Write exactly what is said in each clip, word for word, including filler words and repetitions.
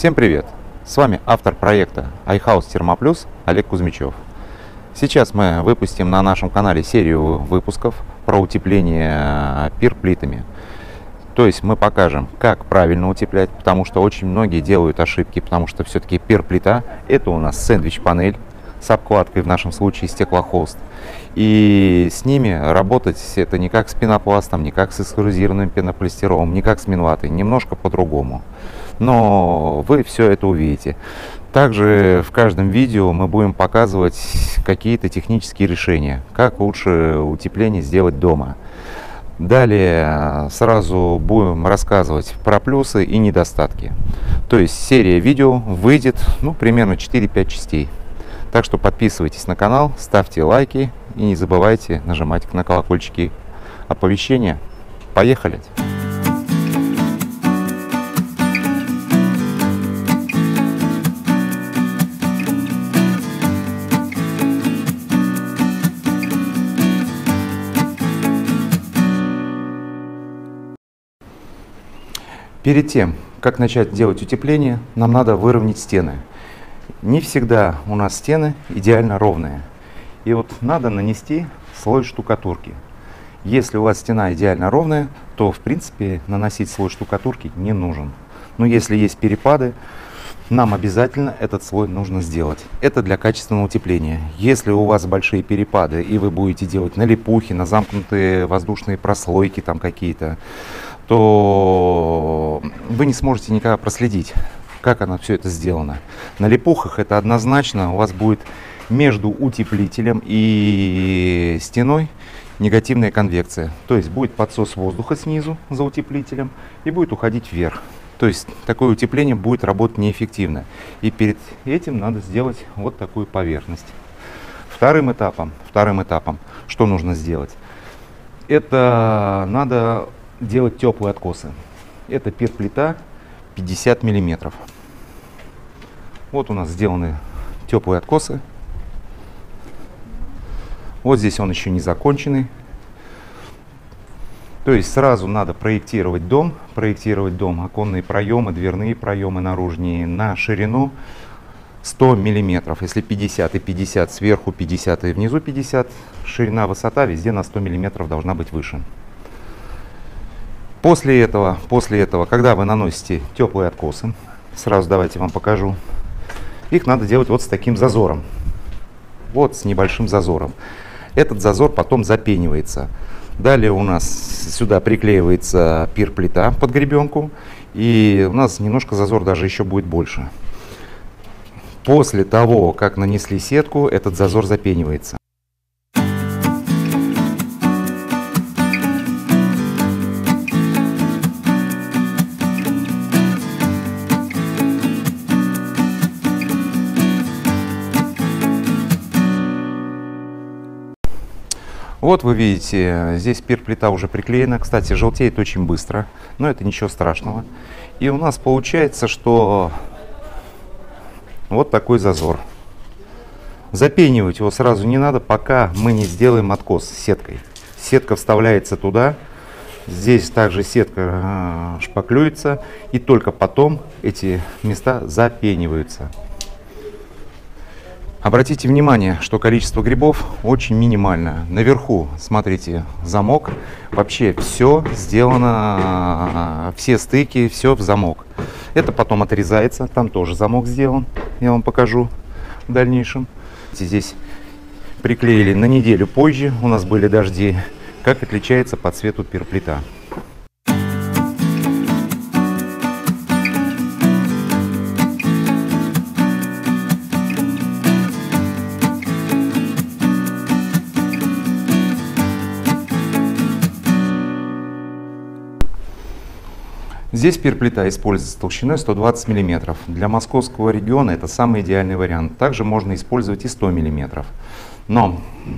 Всем привет! С вами автор проекта iHouse Термоплюс Олег Кузьмичев. Сейчас мы выпустим на нашем канале серию выпусков про утепление пир-плитами. То есть мы покажем, как правильно утеплять, потому что очень многие делают ошибки, потому что все-таки пир-плита — это у нас сэндвич-панель с обкладкой, в нашем случае стеклохолст. И с ними работать это не как с пенопластом, не как с экструзированным пенополистиролом, не как с минватой, немножко по-другому. Но вы все это увидите. Также в каждом видео мы будем показывать какие-то технические решения, как лучше утепление сделать дома. Далее сразу будем рассказывать про плюсы и недостатки. То есть серия видео выйдет ну, примерно четыре-пять частей. Так что подписывайтесь на канал, ставьте лайки и не забывайте нажимать на колокольчики оповещения. Поехали! Перед тем, как начать делать утепление, нам надо выровнять стены. Не всегда у нас стены идеально ровные. И вот надо нанести слой штукатурки. Если у вас стена идеально ровная, то в принципе наносить слой штукатурки не нужен. Но если есть перепады, нам обязательно этот слой нужно сделать. Это для качественного утепления. Если у вас большие перепады и вы будете делать на липухи, на замкнутые воздушные прослойки там какие-то, то вы не сможете никогда проследить, как оно все это сделано. На липухах это однозначно у вас будет между утеплителем и стеной негативная конвекция. То есть будет подсос воздуха снизу за утеплителем и будет уходить вверх. То есть такое утепление будет работать неэффективно. И перед этим надо сделать вот такую поверхность. Вторым этапом, вторым этапом, что нужно сделать? Это надо делать теплые откосы. Это пир-плита пятьдесят миллиметров. Вот у нас сделаны теплые откосы. Вот здесь он еще не законченный. То есть сразу надо проектировать дом, проектировать дом, оконные проемы, дверные проемы наружные на ширину сто миллиметров. Если пятьдесят и пятьдесят, сверху пятьдесят и внизу пятьдесят, ширина, высота везде на сто миллиметров должна быть выше. После этого, после этого, когда вы наносите теплые откосы, сразу давайте вам покажу, их надо делать вот с таким зазором, вот с небольшим зазором. Этот зазор потом запенивается. Далее у нас сюда приклеивается пир-плита под гребенку, и у нас немножко зазор даже еще будет больше. После того, как нанесли сетку, этот зазор запенивается. Вот вы видите, здесь пир-плита уже приклеена. Кстати, желтеет очень быстро, но это ничего страшного. И у нас получается, что вот такой зазор. Запенивать его сразу не надо, пока мы не сделаем откос сеткой. Сетка вставляется туда, здесь также сетка шпаклюется, и только потом эти места запениваются. Обратите внимание, что количество грибов очень минимально. Наверху, смотрите, замок. Вообще все сделано, все стыки, все в замок. Это потом отрезается, там тоже замок сделан. Я вам покажу в дальнейшем. Здесь приклеили на неделю позже, у нас были дожди. Как отличается по цвету пир-плита. Здесь пир-плита используется толщиной сто двадцать миллиметров. Для московского региона это самый идеальный вариант. Также можно использовать и сто миллиметров. Но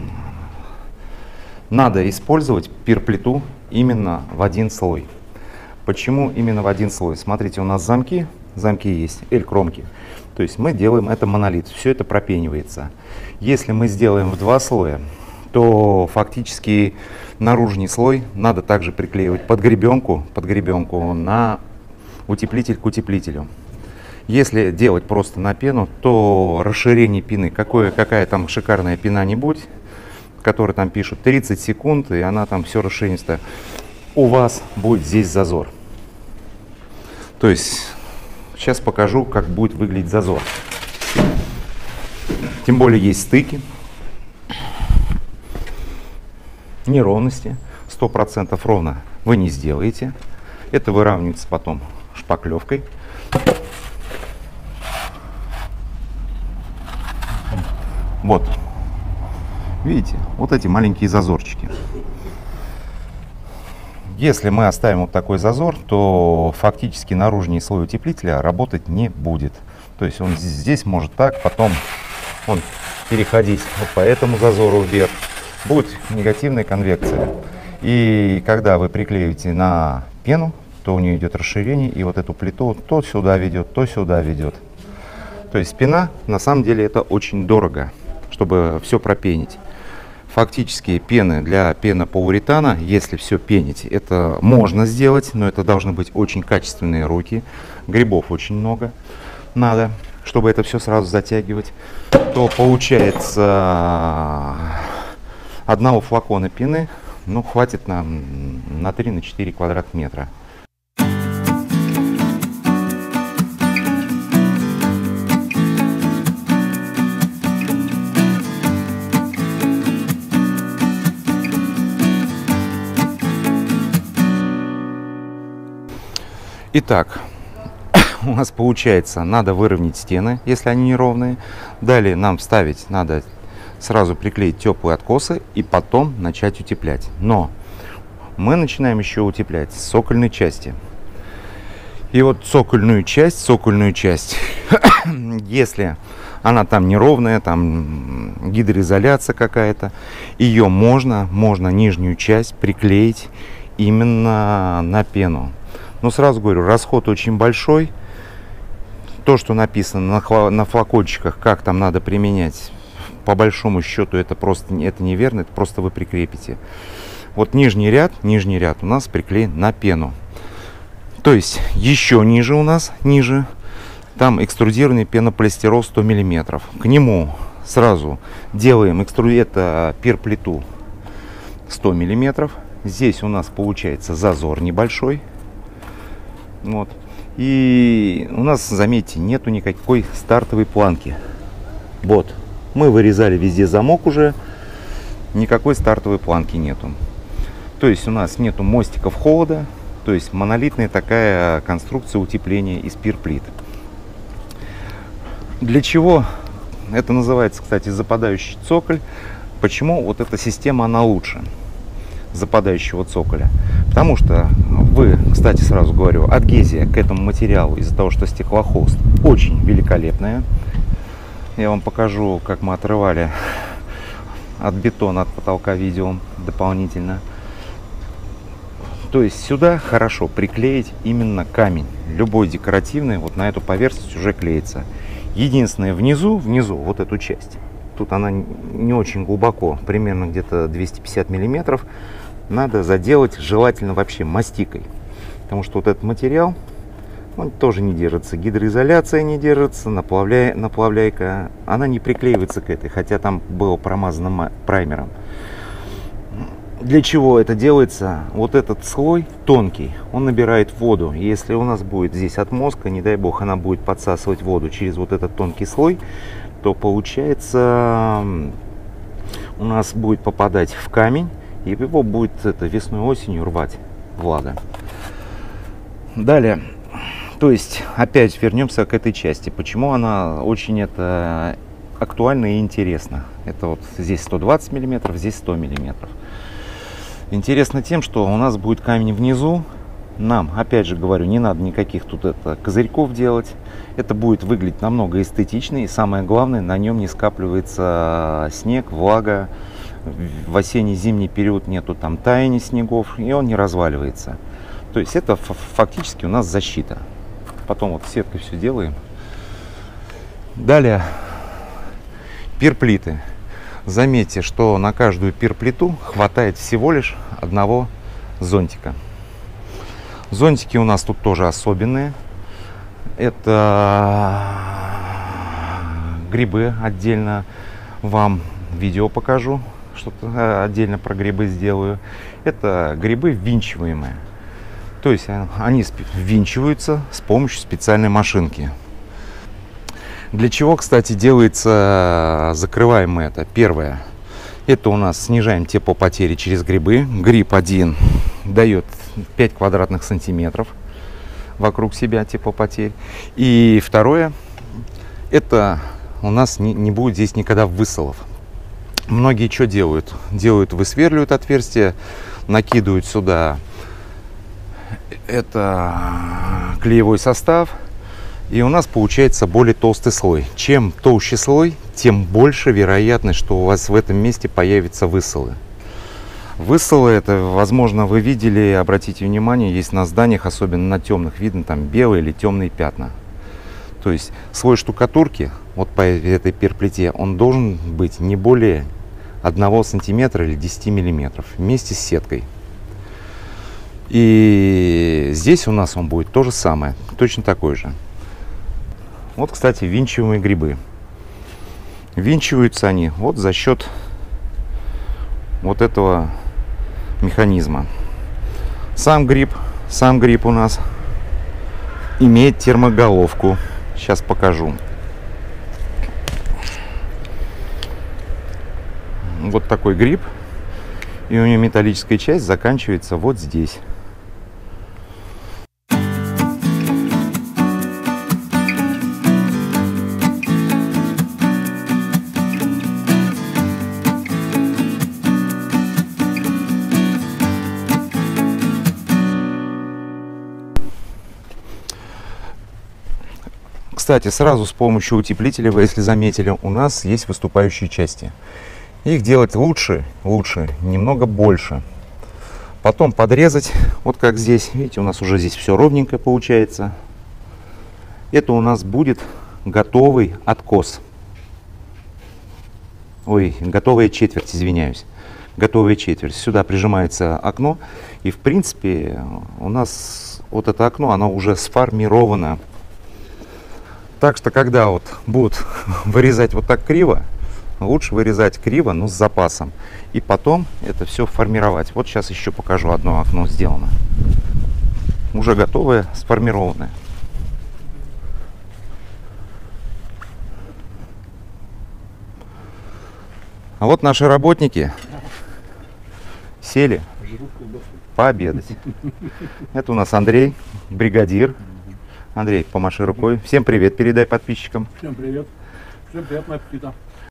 надо использовать пир-плиту именно в один слой. Почему именно в один слой? Смотрите, у нас замки, замки есть, L-кромки. То есть мы делаем это монолит, все это пропенивается. Если мы сделаем в два слоя, то фактически наружный слой надо также приклеивать под гребенку, под гребенку на утеплитель к утеплителю. Если делать просто на пену, то расширение пены, какое, какая там шикарная пена не будь, которая там пишут тридцать секунд, и она там все расширенистая, у вас будет здесь зазор. То есть сейчас покажу, как будет выглядеть зазор. Тем более есть стыки, неровности. сто процентов ровно вы не сделаете. Это выравнивается потом шпаклевкой. Вот. Видите, вот эти маленькие зазорчики. Если мы оставим вот такой зазор, то фактически наружный слой утеплителя работать не будет. То есть он здесь может так, потом он переходить вот по этому зазору вверх. Будет негативная конвекция. И когда вы приклеиваете на пену, то у нее идет расширение, и вот эту плиту то сюда ведет, то сюда ведет. То есть пена, на самом деле, это очень дорого, чтобы все пропенить. Фактически пены для пенополиуретана, если все пенить, это можно сделать, но это должны быть очень качественные руки. Грибов очень много надо, чтобы это все сразу затягивать. То получается одного флакона пены, ну, хватит нам на три-четыре квадратных метра. Итак, у нас получается, надо выровнять стены, если они неровные. Далее нам вставить надо сразу приклеить теплые откосы и потом начать утеплять. Но мы начинаем еще утеплять с цокольной части. И вот цокольную часть, цокольную часть, если она там неровная, там гидроизоляция какая-то, ее можно, можно нижнюю часть приклеить именно на пену. Но сразу говорю, расход очень большой. То, что написано на, на флакончиках, как там надо применять, по большому счету это просто это неверно, это просто вы прикрепите. Вот нижний ряд, нижний ряд у нас приклеен на пену. То есть еще ниже у нас, ниже, там экструдированный пенополистирол сто миллиметров. К нему сразу делаем экструд... это пир-плиту сто миллиметров. Здесь у нас получается зазор небольшой. Вот. И у нас, заметьте, нету никакой стартовой планки. Вот. Мы вырезали везде замок уже. Никакой стартовой планки нету. То есть у нас нету мостиков холода. То есть монолитная такая конструкция утепления из пир-плит. Для чего это называется, кстати, западающий цоколь? Почему вот эта система, она лучше западающего цоколя? Потому что вы, кстати, сразу говорю, адгезия к этому материалу из-за того, что стеклохолст очень великолепная. Я вам покажу, как мы отрывали от бетона, от потолка видео дополнительно. То есть сюда хорошо приклеить именно камень. Любой декоративный вот на эту поверхность уже клеится. Единственное, внизу, внизу, вот эту часть, тут она не очень глубоко, примерно где-то двести пятьдесят миллиметров, надо заделать желательно вообще мастикой. Потому что вот этот материал, он тоже не держится. Гидроизоляция не держится, наплавля... наплавляйка, она не приклеивается к этой, хотя там было промазано праймером. Для чего это делается? Вот этот слой тонкий, он набирает воду. Если у нас будет здесь отмостка, не дай бог, она будет подсасывать воду через вот этот тонкий слой, то получается у нас будет попадать в камень, и его будет это весной, осенью рвать влага. Далее, то есть опять вернемся к этой части. Почему она очень это актуальна и интересна? Это вот здесь сто двадцать миллиметров, здесь сто миллиметров. Интересно тем, что у нас будет камень внизу. Нам, опять же говорю, не надо никаких тут это козырьков делать. Это будет выглядеть намного эстетичнее. И самое главное, на нем не скапливается снег, влага. В осенне-зимний период нету там таяния снегов, и он не разваливается. То есть это фактически у нас защита. Потом вот сеткой все делаем. Далее пир-плиты. Заметьте, что на каждую пир-плиту хватает всего лишь одного зонтика. Зонтики у нас тут тоже особенные. Это грибы, отдельно вам видео покажу, что-то отдельно про грибы сделаю. Это грибы ввинчиваемые. То есть они ввинчиваются с помощью специальной машинки. Для чего, кстати, делается закрываем мы это? Первое. Это у нас снижаем теплопотери через грибы. Гриб один дает пять квадратных сантиметров вокруг себя теплопотерь. И второе. Это у нас не, не будет здесь никогда высолов. Многие что делают? Делают, высверливают отверстие, накидывают сюда это клеевой состав, и у нас получается более толстый слой. Чем толще слой, тем больше вероятность, что у вас в этом месте появятся высолы. Высолы, это, возможно, вы видели, обратите внимание, есть на зданиях, особенно на темных, видно там белые или темные пятна. То есть слой штукатурки вот по этой перплите, он должен быть не более одного сантиметра или десяти миллиметров вместе с сеткой. И здесь у нас он будет то же самое, точно такой же. Вот, кстати, винчиваемые грибы. Винчиваются они вот за счет вот этого механизма. Сам гриб, сам гриб у нас имеет термоголовку. Сейчас покажу. Вот такой гриб. И у него металлическая часть заканчивается вот здесь. Кстати, сразу с помощью утеплителя, вы если заметили, у нас есть выступающие части. Их делать лучше, лучше, немного больше. Потом подрезать, вот как здесь. Видите, у нас уже здесь все ровненько получается. Это у нас будет готовый откос. Ой, готовая четверть, извиняюсь. Готовая четверть. Сюда прижимается окно. И в принципе у нас вот это окно, оно уже сформировано. Так что, когда вот будут вырезать вот так криво, лучше вырезать криво, но с запасом. И потом это все формировать. Вот сейчас еще покажу, одно окно сделано. Уже готовое, сформированное. А вот наши работники сели пообедать. Это у нас Андрей, бригадир. Андрей, помаши рукой. Всем привет передай подписчикам. Всем привет. Всем приятного аппетита.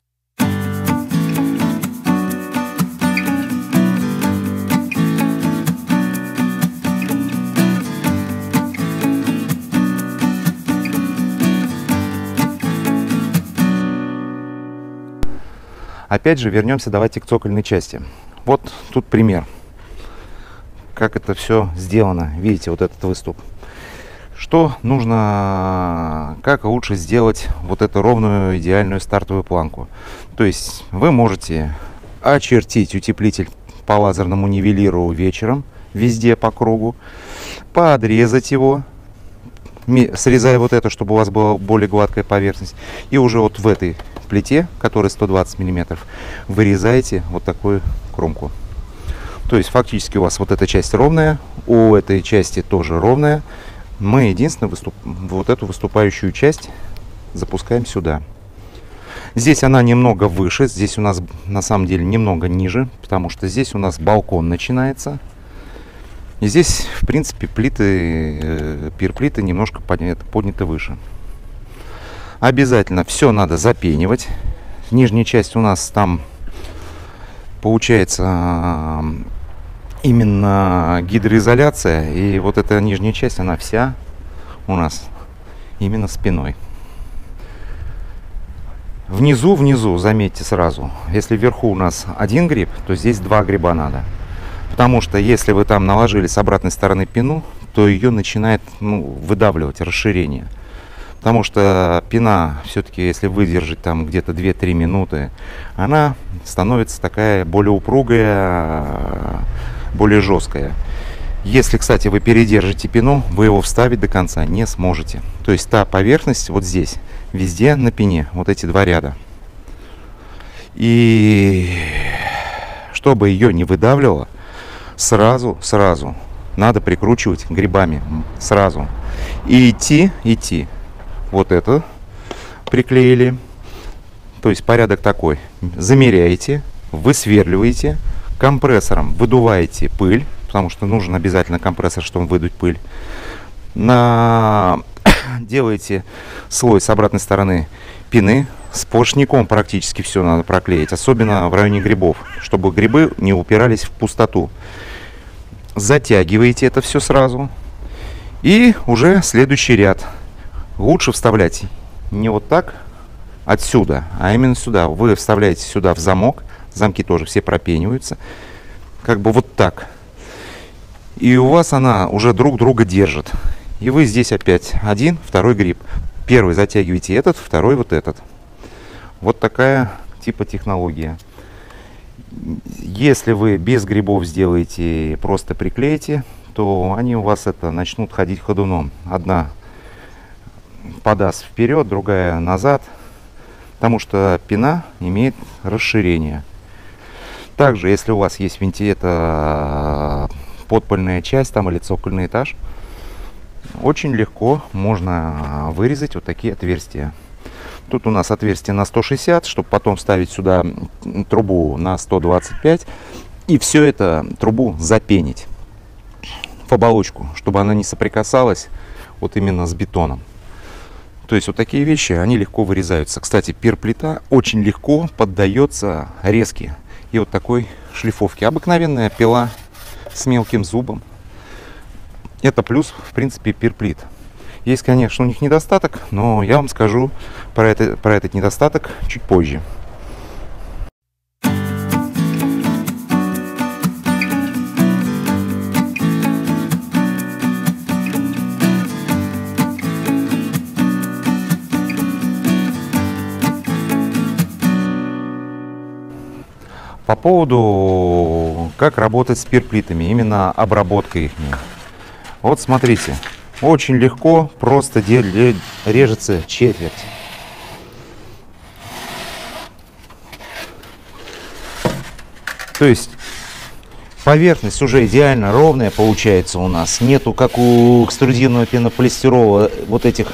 Опять же, вернемся давайте к цокольной части. Вот тут пример, как это все сделано. Видите, вот этот выступ. Что нужно, как лучше сделать вот эту ровную идеальную стартовую планку. То есть вы можете очертить утеплитель по лазерному нивелиру вечером, везде по кругу, подрезать его, срезая вот это, чтобы у вас была более гладкая поверхность. И уже вот в этой плите, которая сто двадцать миллиметров, вырезаете вот такую кромку. То есть фактически у вас вот эта часть ровная, у этой части тоже ровная. Мы единственное выступ... вот эту выступающую часть запускаем сюда. Здесь она немного выше, здесь у нас на самом деле немного ниже, потому что здесь у нас балкон начинается. И здесь, в принципе, плиты, э, пирплиты немножко подняты, подняты выше. Обязательно все надо запенивать. Нижняя часть у нас там получается именно гидроизоляция, и вот эта нижняя часть, она вся у нас именно спиной. Внизу, внизу, заметьте сразу, если вверху у нас один гриб, то здесь два гриба надо. Потому что если вы там наложили с обратной стороны пену, то ее начинает ну, выдавливать, расширение. Потому что пена, все-таки, если выдержать там где-то две-три минуты, она становится такая более упругая, более жесткая. Если, кстати, вы передержите пену, вы его вставить до конца не сможете. То есть та поверхность вот здесь, везде на пене, вот эти два ряда. И чтобы ее не выдавливало, сразу, сразу надо прикручивать грибами, сразу. И идти, идти. Вот это приклеили. То есть порядок такой. Замеряете, высверливаете, компрессором выдуваете пыль, потому что нужен обязательно компрессор, чтобы выдуть пыль. На... Делаете слой с обратной стороны пены. Сплошняком практически все надо проклеить, особенно в районе грибов, чтобы грибы не упирались в пустоту. Затягиваете это все сразу. И уже следующий ряд. Лучше вставлять не вот так, отсюда, а именно сюда. Вы вставляете сюда в замок. Замки тоже все пропениваются. Как бы вот так. И у вас она уже друг друга держит. И вы здесь опять один, второй гриб. Первый затягиваете этот, второй вот этот. Вот такая типа технология. Если вы без грибов сделаете, просто приклеите, то они у вас это начнут ходить ходуном. Одна подаст вперед, другая назад, потому что пена имеет расширение. Также, если у вас есть вентилятор, подпольная часть там или цокольный этаж, очень легко можно вырезать вот такие отверстия. Тут у нас отверстие на сто шестьдесят, чтобы потом вставить сюда трубу на сто двадцать пять. И все это, трубу запенить в оболочку, чтобы она не соприкасалась вот именно с бетоном. То есть вот такие вещи, они легко вырезаются. Кстати, пир-плита очень легко поддается резке и вот такой шлифовке. Обыкновенная пила с мелким зубом. Это плюс, в принципе, пир-плит. Есть, конечно, у них недостаток, но я вам скажу про, это, про этот недостаток чуть позже. По поводу, как работать с пир-плитами, именно обработка их. Вот смотрите. Очень легко, просто режется четверть. То есть поверхность уже идеально ровная получается у нас. Нету, как у экструдированного пенополистирола, вот этих,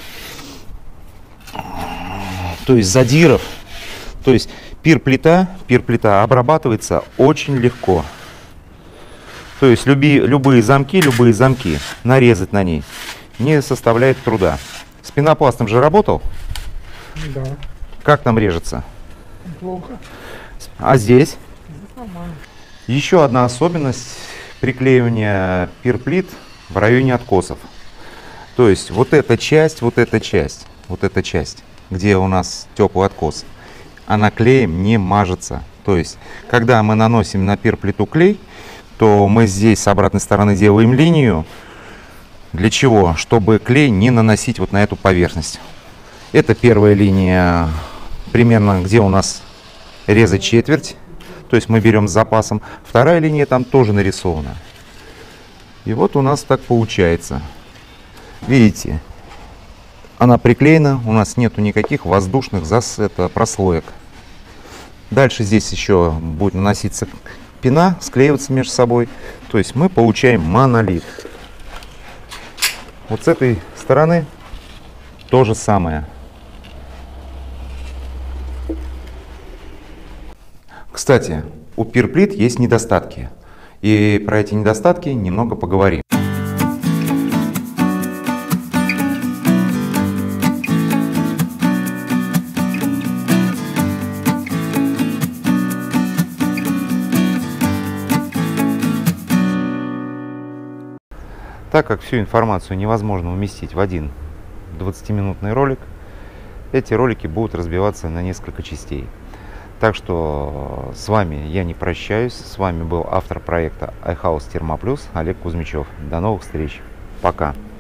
то есть задиров. То есть пир-плита, пир-плита обрабатывается очень легко. То есть люби, любые замки, любые замки нарезать на ней не составляет труда. С пенопластом же работал? Да. Как там режется? Плохо. А здесь? Нормально. Еще одна особенность приклеивания пир-плит в районе откосов. То есть вот эта часть, вот эта часть, вот эта часть, где у нас теплый откос, она клеем не мажется. То есть когда мы наносим на пир-плиту клей, то мы здесь с обратной стороны делаем линию. Для чего? Чтобы клей не наносить вот на эту поверхность. Это первая линия, примерно где у нас резать четверть. То есть мы берем с запасом. Вторая линия там тоже нарисована. И вот у нас так получается. Видите? Она приклеена. У нас нету никаких воздушных зас, это, прослоек. Дальше здесь еще будет наноситься пена, склеиваться между собой. То есть мы получаем монолит. Вот с этой стороны то же самое. Кстати, у пир-плит есть недостатки. И про эти недостатки немного поговорим. Так как всю информацию невозможно уместить в один двадцатиминутный ролик, эти ролики будут разбиваться на несколько частей. Так что с вами я не прощаюсь. С вами был автор проекта iHouse Thermoplus Олег Кузьмичев. До новых встреч. Пока.